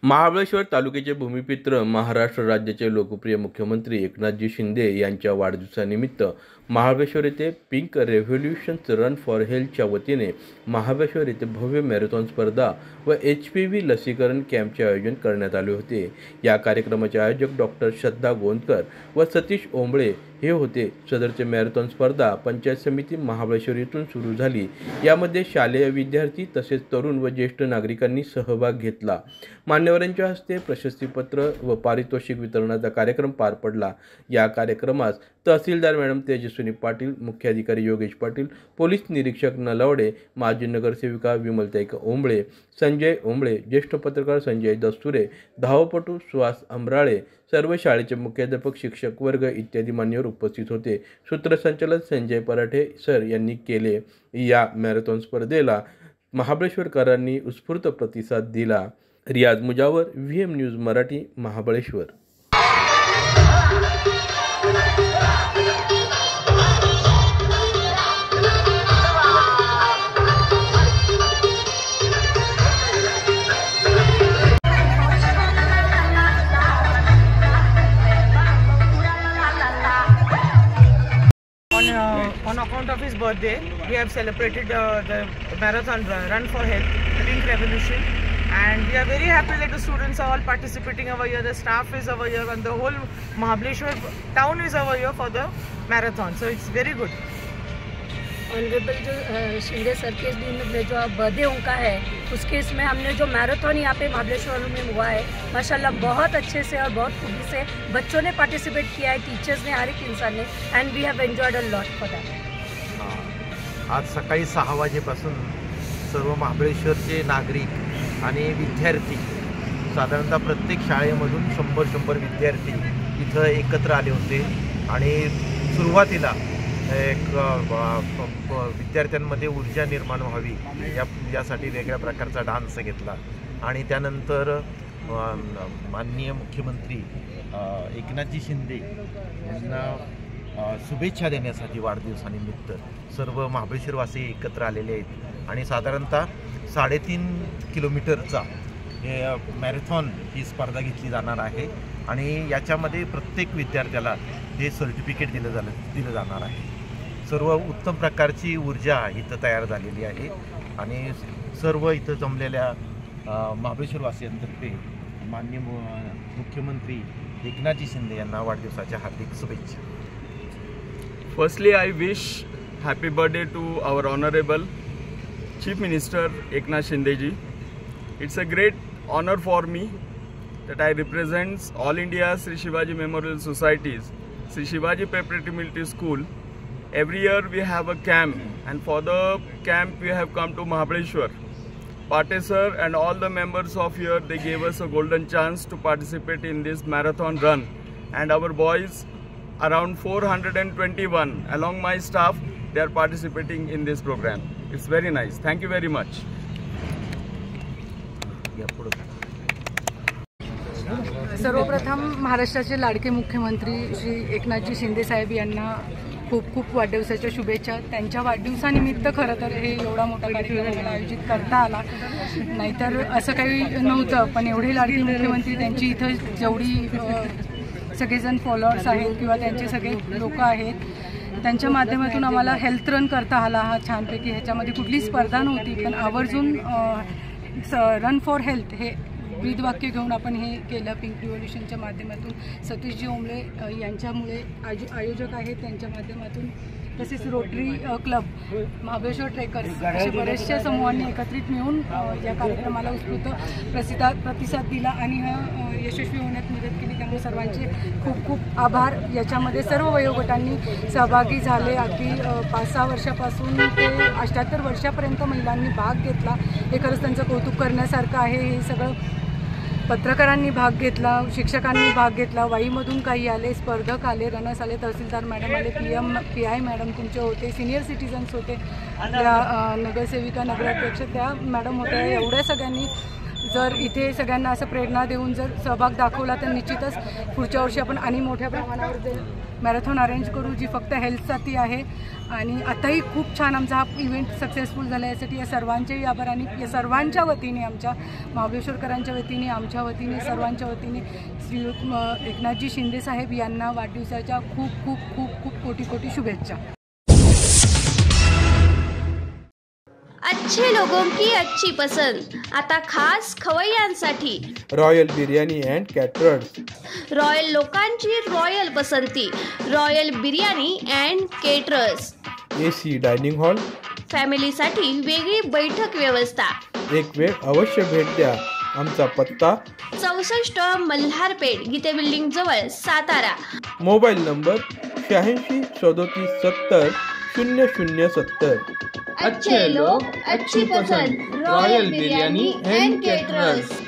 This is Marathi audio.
महाबळेश्वर तालुक्याचे भूमिपुत्र महाराष्ट्र राज्याचे लोकप्रिय मुख्यमंत्री एकनाथजी शिंदे यांच्या वाढदिवसानिमित्त महाबळेश्वर येथे पिंक रेव्होल्यूशन्स रन फॉर हेल्थच्या वतीने महाबळेश्वर येथे भव्य मॅरेथॉन स्पर्धा व HPV लसीकरण कॅम्पचे आयोजन करण्यात आले होते। या कार्यक्रमाचे आयोजक डॉक्टर श्रद्धा गोंदकर व सतीश ओंबळे हे होते। सदरचे मॅरेथॉन स्पर्धा पंचायत समिती महाबळेश्वर येथून सुरू झाली। यामध्ये शालेय विद्यार्थी तसेच तरुण व ज्येष्ठ नागरिकांनी सहभाग घेतला। मान्यवरांच्या हस्ते प्रशस्तीपत्र व पारितोषिक वितरणाचा कार्यक्रम पार पडला। या कार्यक्रमास तहसीलदार मॅडम तेजस्विनी पाटील, मुख्याधिकारी योगेश पाटील, पोलीस निरीक्षक नलावडे, माजी नगरसेविका विमलताई ओंबळे, संजय ओंबळे, ज्येष्ठ पत्रकार संजय दस्तुरे, धावपटू सुहास अमराळे, सर्व शाळेचे मुख्याध्यापक, शिक्षक वर्ग इत्यादी मान्यवर उपस्थित होते। सूत्रसंचालन संजय पराठे सर यांनी केले। या मॅरेथॉन स्पर्धेला महाबळेश्वरकरांनी उत्स्फूर्त प्रतिसाद दिला। Riyaz Mujawar, VM news Marathi, Mahabaleshwar. On account of his birthday, we have celebrated the marathon run for health, Pink Revolution, and we are very happy that the students are all participating over here, the staff is over here, and the whole Mahabaleshwar town is over here for the marathon. So it's very good. Honourable जो शिंदे सर के दिन में जो बर्थडे उनका है, उसके इसमें हमने जो मैराथन यहाँ पे महाबलेश्वर में हुआ है, माशाल्लाह बहुत अच्छे से और बहुत खूबी से बच्चों ने पार्टिसिपेट किया है, टीचर्स ने, हर एक इंसान ने, and we have enjoyed a lot for that. आज सकाळी 6 वाजेपासून सर्व महाबळेश्वरचे नागरिक आणि विद्यार्थी, साधारणतः प्रत्येक शाळेमधून 100 विद्यार्थी इथं एकत्र आले होते आणि सुरुवातीला एक विद्यार्थ्यांमध्ये ऊर्जा निर्माण व्हावी यासाठी वेगळ्या प्रकारचा डान्स घेतला आणि त्यानंतर माननीय मुख्यमंत्री एकनाथजी शिंदे यांना शुभेच्छा देण्यासाठी वाढदिवसानिमित्त सर्व महाबळेश्वरवासी एकत्र आलेले आहेत आणि साधारणतः 3.5 किलोमीटरचा हे मॅरेथॉन ही स्पर्धा घेतली जाणार आहे आणि याच्यामध्ये प्रत्येक विद्यार्थ्याला हे सर्टिफिकेट दिलं जाणार आहे। सर्व उत्तम प्रकारची ऊर्जा इथं तयार झालेली आहे आणि सर्व इथं जमलेल्या महाबळेश्वरवासियांतर्फे माननीय मुख्यमंत्री एकनाथजी शिंदे यांना वाढदिवसाच्या हार्दिक शुभेच्छा। Firstly, I wish happy birthday to our honorable Chief Minister Eknath Shinde ji. It's a great honor for me that I represent All India Sri Shivaji Memorial Societies, Sri Shivaji Preparatory Military School. Every year we have a camp, and for the camp we have come to Mahabaleshwar. Pate sir and all the members of here, they gave us a golden chance to participate in this marathon run, and our boys, around 421 along my staff, they are participating in this program. It's very nice. Thank you very much. सर्वप्रथम महाराष्ट्राचे लाडके मुख्यमंत्री श्री एकनाथजी शिंदे साहेब यांना खूप वाढदिवसाच्या शुभेच्छा। त्यांच्या वाढदिवसानिमित्त खरं तर हे एवढा मोठा कार्यक्रम आयोजित करता आला, नाहीतर असं काही नव्हतं, पण एवढे लाडके मुख्यमंत्री, त्यांची इथं जेवढी सगळेजण फॉलोअर्स आहेत किंवा त्यांचे सगळे लोक आहेत, त्यांच्या माध्यमातून आम्हाला हेल्थ रन करता आला हा छानपैकी। ह्याच्यामध्ये कुठली स्पर्धा नव्हती, पण आवर्जून रन फॉर हेल्थ हे ब्रीदवाक्य घेऊन आपण हे केलं पिंक रिव्होल्यूशनच्या माध्यमातून। सतीशजी ओंबळे यांच्यामुळे आयोजक आहेत, त्यांच्या माध्यमातून, तसेच रोटरी क्लब, महाबळेश्वर ट्रेकर्स अशा बऱ्याचशा समूहांनी एकत्रित मिळून या कार्यक्रमाला उत्स्फूर्त प्रतिसाद दिला आणि हा यशस्वी होण्यात मदत केली। त्यामुळे सर्वांचे खूप आभार। याच्यामध्ये सर्व वयोगटांनी सहभागी झाले, अगदी 5-6 वर्षापासून ते 78 वर्षापर्यंत महिलांनी भाग घेतला। हे खरंच त्यांचं कौतुक करण्यासारखं आहे। हे सगळं पत्रकारांनी भाग घेतला, शिक्षकांनी भाग घेतला, वाईमधून काही आले, स्पर्धक आले, रनर्स आले, तहसीलदार मॅडम आले, PI मॅडम तुमचे होते, सिनियर सिटीजन्स होते, त्या नगरसेविका, नगराध्यक्ष त्या मॅडम होत्या। एवढ्या सगळ्यांनी जर इथे सगळ्यांना असं प्रेरणा देऊन जर सहभाग दाखवला तर निश्चितच पुढच्या वर्षी आपण आणि मोठ्या प्रमाणावर मॅरेथॉन अरेंज करू जी फक्त हेल्थसाठी आहे. आणि आताही खूप छान आमचा हा इव्हेंट सक्सेसफुल झाला. यासाठी या सर्वांचेही आभार. आणि या सर्वांच्या वतीने, आमच्या महाबळेश्वरकरांच्या वतीने, आमच्या वतीने, सर्वांच्या वतीने श्रीयुत एकनाथजी शिंदे साहेब यांना वाढदिवसाच्या खूप खूप खूप खूप कोटी कोटी शुभेच्छा. अच्छे लोगों की अच्छी पसंद आता खास खवय्यांसाठी royal biryani and caterers. Royal लोकांची रॉयल पसंती royal biryani and caterers. AC dining hall. फॅमिलीसाठी वेगळी बैठक व्यवस्था. एक वेळ अवश्य भेट द्या. आमचा पत्ता 64 मल्हारपेठ गीते बिल्डिंग जवळ सातारा. Mobile number 86 37 70 0070. अच्छे लोग अच्छी पसंद रॉयल बिर्याणी अँड केटरर्स.